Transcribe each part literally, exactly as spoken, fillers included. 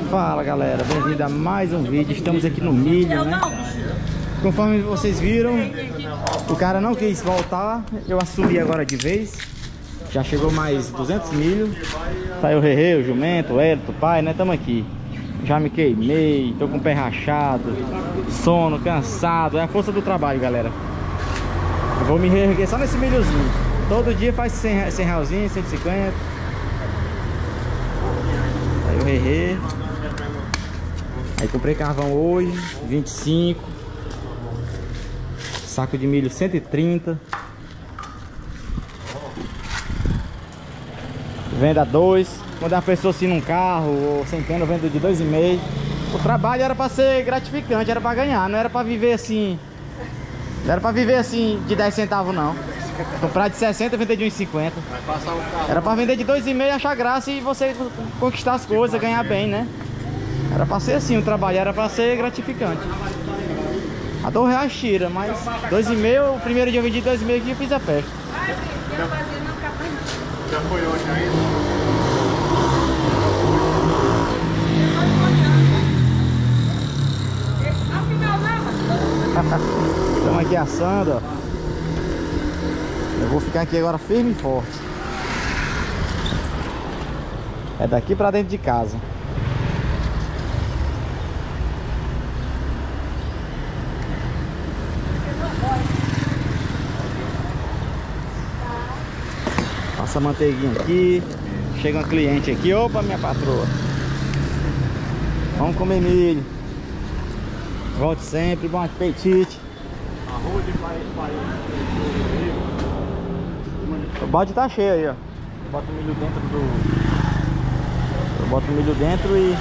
Fala galera, bem-vindo a mais um vídeo. Estamos aqui no milho, né? Conforme vocês viram, o cara não quis voltar. Eu assumi agora de vez. Já chegou mais duzentos milho. Tá aí o Rerê, o Jumento, o Hélito, o pai, né? Tamo aqui. Já me queimei, tô com o pé rachado, sono, cansado. É a força do trabalho, galera. Eu vou me reerguer só nesse milhozinho. Todo dia faz cem, cem realzinho, cento e cinquenta. Aí o Rerê. Aí comprei carvão hoje, vinte e cinco. Saco de milho cento e trinta. Venda dois. Quando a pessoa assim num carro ou sem pena, eu vendo de dois e meio. O trabalho era pra ser gratificante, era pra ganhar, não era pra viver assim. Não era pra viver assim de dez centavos não. Comprar de sessenta e vender de um e cinquenta. Era pra vender de dois e meio, achar graça e você conquistar as coisas, ganhar bem, né? Era pra ser assim, o trabalho era pra ser gratificante. A dois reais tira, mas dois e meio, o primeiro dia eu vendi dois e meio aqui e fiz a festa. Já foi hoje ainda? Estamos aqui assando, ó. Eu vou ficar aqui agora firme e forte. É daqui pra dentro de casa. Passa a manteiguinha aqui. Chega uma cliente aqui. Opa, minha patroa. Vamos comer milho. Volte sempre, bom apetite. Arroz de pai, pai. O balde tá cheio aí, ó. Eu boto o milho dentro do... Eu boto o milho dentro e...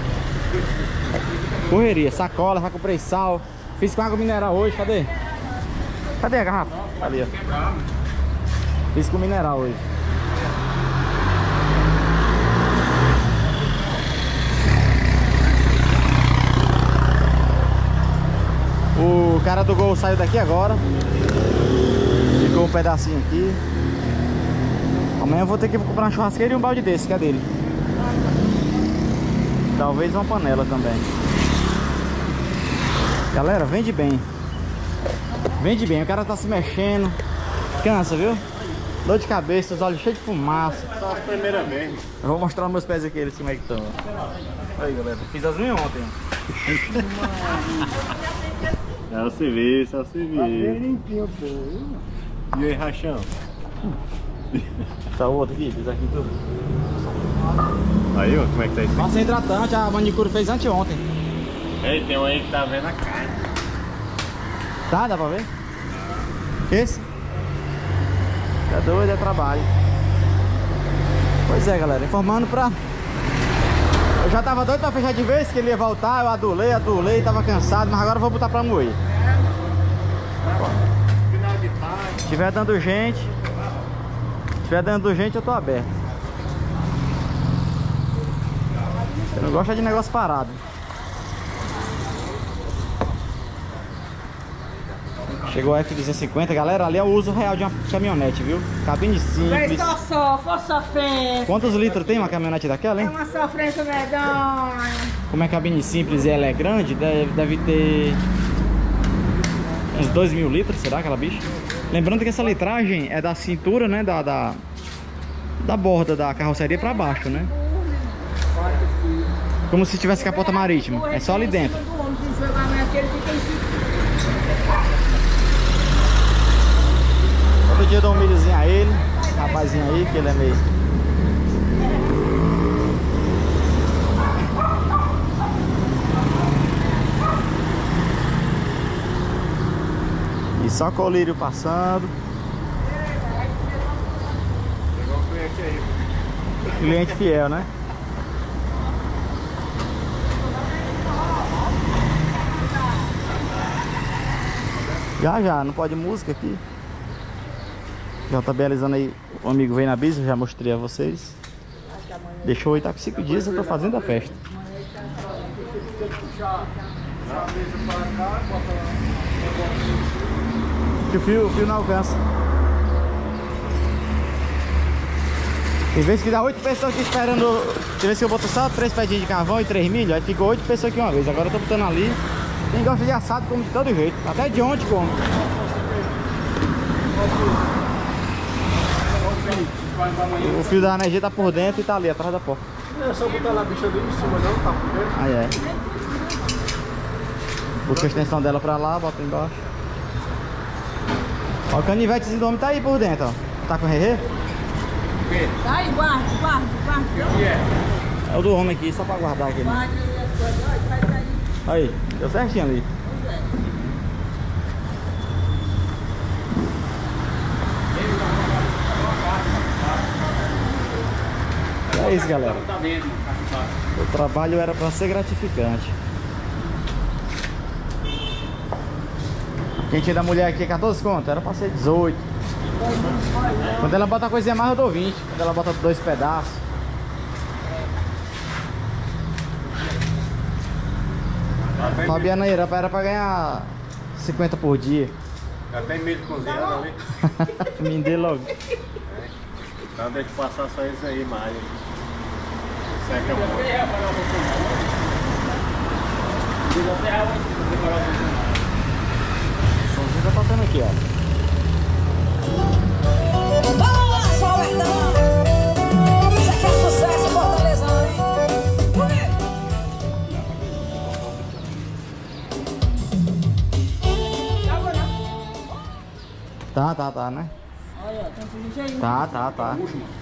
Correria, sacola, já comprei sal. Fiz com água mineral hoje, cadê? Cadê a garrafa? Ali, ó. Fiz com mineral hoje. O cara do Gol saiu daqui agora. Ficou um pedacinho aqui. Amanhã eu vou ter que comprar uma churrasqueira e um balde desse, que é dele. Talvez uma panela também. Galera, vende bem. Vende bem, o cara tá se mexendo. Cansa, viu? Dor de cabeça, os olhos cheios de fumaça. Só a primeira vez. Eu vou mostrar meus pés aqui, eles como é que estão. Aí galera, fiz as unhas ontem. É o serviço, é o serviço. E aí, Rachão? Tá o outro aqui, fiz aqui tudo. Aí, ó, como é que tá isso? Passa hidratante, a manicure fez anteontem. Ei, tem um aí que tá vendo a carne. Tá, dá pra ver? Esse? É doido, é trabalho. Pois é, galera, informando pra... Eu já tava doido pra fechar de vez, que ele ia voltar, eu adulei, adulei, tava cansado, mas agora eu vou botar pra moer. Final de tarde. Se tiver dando gente, se tiver dando gente, eu tô aberto. Eu não gosto de negócio parado. Chegou a F duzentos e cinquenta, galera, ali é o uso real de uma caminhonete, viu? Cabine simples. Só só, for sofrência. Quantos litros tem uma caminhonete daquela, É hein? uma sofrência medonha. Como é cabine simples e ela é grande, deve, deve ter uns dois mil litros, será aquela bicha? Lembrando que essa litragem é da cintura, né? Da, da, da borda da carroceria pra baixo, né? Como se tivesse capota marítima. É só ali dentro. Todo dia eu dou um milhozinho a ele, rapazinho aí, que ele é meio... E só colírio passando. Pegou um cliente aí. Cliente fiel, né? Já, já, não pode música aqui. Já tá belezando aí, o amigo veio na bisa, já mostrei a vocês. Deixou aí, tá com cinco dias, eu tô fazendo a festa. Que o fio, o fio não alcança. Tem vezes que dá oito pessoas aqui esperando. Tem vezes que eu boto só três pedinhos de carvão e três milho, aí fica oito pessoas aqui uma vez. Agora eu tô botando ali. Quem gosta de assado come de todo jeito. Até de ontem come. O fio da energia tá por dentro e tá ali atrás da porta. Não é só botar lá a bicha ali em cima, não, tá por dentro. Aí é. Puxa a extensão dela pra lá, bota embaixo. Ó, o canivetezinho do homem tá aí por dentro, ó. Tá com o Rerê? Tá aí, guarda, guarda, guarda. É o do homem aqui, só pra guardar aqui. Né? Guarda aí as coisas, olha, faz aí. Aí, deu certinho ali. É isso, galera. O trabalho era pra ser gratificante. Quentinha da mulher aqui é quatorze conto, era pra ser dezoito. Quando ela bota a coisinha mais eu dou vinte. Quando ela bota dois pedaços. Fabiana aí, era pra, era pra ganhar cinquenta por dia. Já tem milho cozinhando ali. Me deu logo. Então deixa eu passar só isso aí, mais. Seca muito. O somzinho tá tocando aqui, ó. Boa, só Bertão! Isso aqui é sucesso, Fortalezão, hein? Tá, tá, tá, né? Olha, tem que aí. Tá, tá, tá.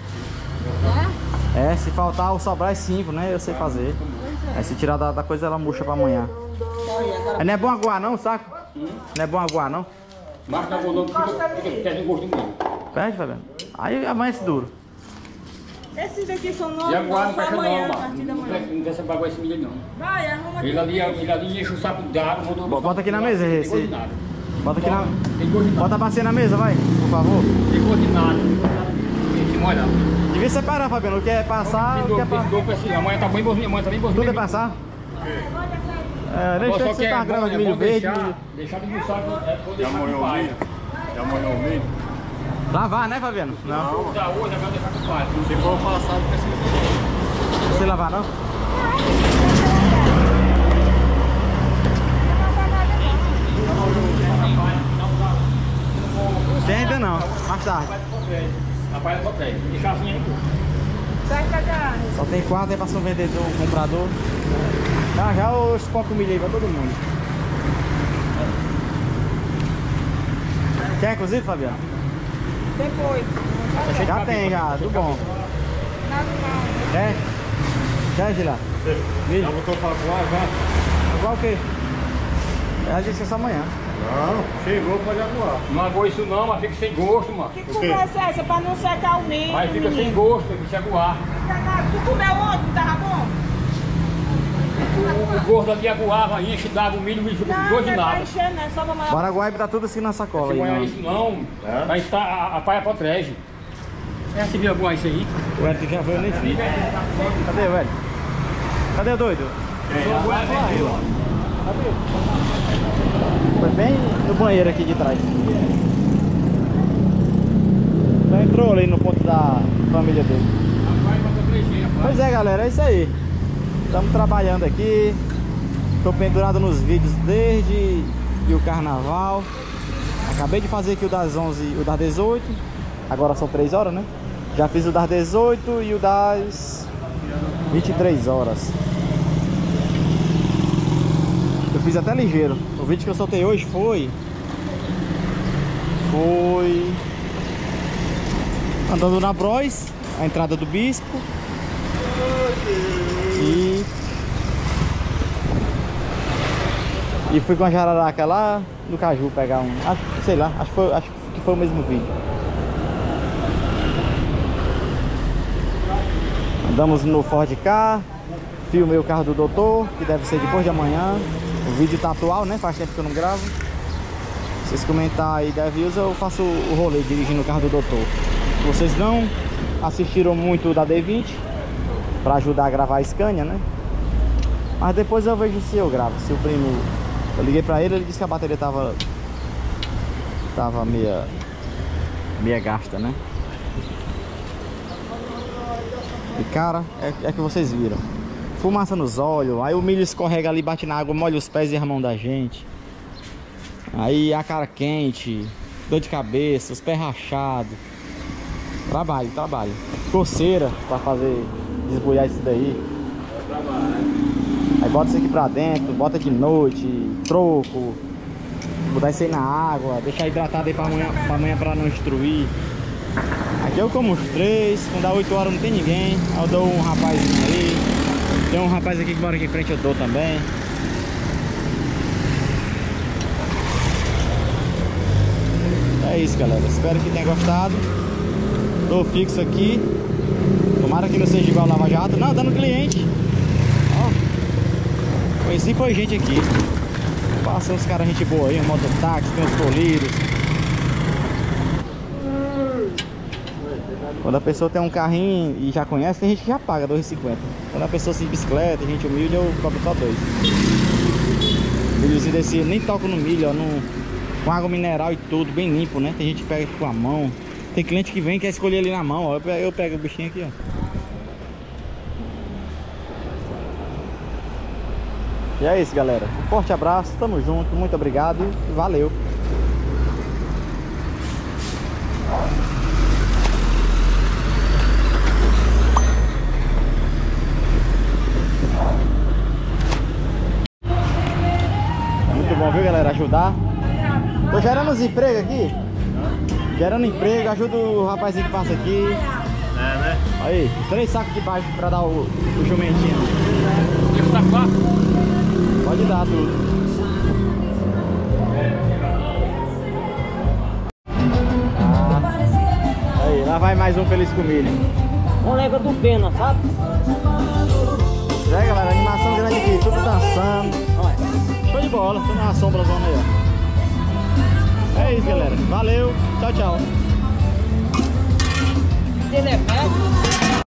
É, se faltar ou sobrar é cinco, né? Eu sei fazer. É, se tirar da, da coisa ela murcha pra amanhã. É, não é bom aguar não, saco? Não é bom aguar não? Marca o nome que tem gosto do milho. Perde, Fabiano. Aí amanhece duro. Esses daqui são novos, E agora não pra fecha amanhã, a não, partir da mano. manhã. Não quer essa bagulho esse milho não. Vai, arruma aqui. Ele ali, ele ali enche o saco d'água, botou... Bota aqui na mesa, Tem esse. gosto de nada. Bota aqui na... Tem gosto de nada. Bota a bacia na mesa, vai, por favor. Tem gosto de nada. Tem gosto de nada. Se molha. Devia separar, Fabiano. O que é passar, o que é passar. Amanhã tá bem bonzinho, amanhã tá bem bonzinho. Tudo é passar? É, deixa eu citar a grama de milho verde. milho- Deixar de mostrar, é, vou Já deixar molhou com o pai. milho? Já molhou o milho? Lavar, né, Fabiano? Não. Vou usar hoje, agora deixar com o pai. Se for passado, precisa. Você lavar, não? Tem ainda não. Mais tarde. Rapaz, não consegue. Deixar assim aí, pô. Só tem quatro aí pra ser um vendedor, um comprador. Já já os poucos milho aí pra todo mundo. Quer cozido, Fabiano? Depois. Já tem, já. Tudo bom. Quer? Quer, Gila? Milho? Já botou pra voar, já? Igual o quê? Ela disse que é só amanhã. Não, chegou, pode aguar. Não aguou isso não, mas fica sem gosto, mano. Que quê? conversa é essa pra não secar o milho? Mas fica sem menino? gosto, tem que se aguar. Tu comeu ontem, não tava bom? O, o gordo ali aguava, enche d'água o milho, o milho fica com Não, gosto não de é pra nada. encher, né? Só pra maior. Baraguaibe tá tudo assim na sacola Se aí. molhar Não. isso não, É? vai estar, a, a paia protege. É se viu aguar isso aí? O Hélio já foi, eu nem fiz. Cadê o Hélio? Cadê o doido? Foi bem no banheiro aqui de trás. Já entrou ali no ponto da família dele. A paia protege, rapaz. Pois é, galera, é isso aí. Estamos trabalhando aqui. Estou pendurado nos vídeos desde o carnaval. Acabei de fazer aqui o das onze e o das dezoito. Agora são três horas, né? Já fiz o das dezoito e o das vinte e três horas. Eu fiz até ligeiro. O vídeo que eu soltei hoje foi... Foi... Andando na Bros, a entrada do Bispo. E... E fui com a jararaca lá no Caju pegar um... Acho, sei lá, acho que, foi, acho que foi o mesmo vídeo. Andamos no Ford Ka, filmei o carro do doutor, que deve ser depois de amanhã. O vídeo tá atual, né? Faz tempo que eu não gravo. Se vocês comentarem aí da views, eu faço o rolê dirigindo o carro do doutor. Vocês não assistiram muito da D vinte para ajudar a gravar a Scania, né? Mas depois eu vejo se eu gravo. Se o primo... Eu liguei pra ele, ele disse que a bateria tava... Tava meia... Meia gasta, né? E cara, é, é que vocês viram. Fumaça nos olhos, aí o milho escorrega ali, bate na água, molha os pés e a mão da gente. Aí a cara quente, dor de cabeça, os pés rachados. Trabalho, trabalho. Coceira pra fazer, desbuiar isso daí. Aí bota isso aqui pra dentro, bota de noite, troco. Botar isso aí na água, deixar hidratado aí pra amanhã, pra amanhã pra não destruir. Aqui eu como os três, quando dá oito horas não tem ninguém. Aí eu dou um rapazinho aí. Tem um rapaz aqui que mora aqui em frente, eu dou também. É isso, galera. Espero que tenha gostado. Tô fixo aqui. Tomara que não seja igual Lava Jato. Não, dando cliente. Ó. Conheci foi gente aqui. Passa uns caras gente boa aí, um mototáxi, tem uns polidos. Quando a pessoa tem um carrinho e já conhece, tem gente que já paga dois reais e cinquenta. Quando a pessoa se bicicleta, gente humilde, eu cobro só dois. Milhozinho desse, nem toco no milho, ó, no, com água mineral e tudo, bem limpo, né? Tem gente que pega com a mão. Tem cliente que vem e quer escolher ali na mão, ó. Eu pego, eu pego o bichinho aqui, ó. E é isso, galera. Um forte abraço, tamo junto, muito obrigado e valeu. Muito bom, viu, galera? Ajudar. Tô gerando uns empregos aqui. Gerando emprego, ajuda o rapazinho que passa aqui. É, né? Aí, três sacos de baixo pra dar o, o jumentinho. Quer que saco lá? Pode dar tudo. Ah, aí, lá vai mais um Feliz com Milho. Colega do Pena, sabe? Já, galera, animação grande aqui, tudo dançando. Olha, show de bola, tô na sombra zona aí, ó. É isso, galera. Valeu, tchau, tchau. Ele é velho.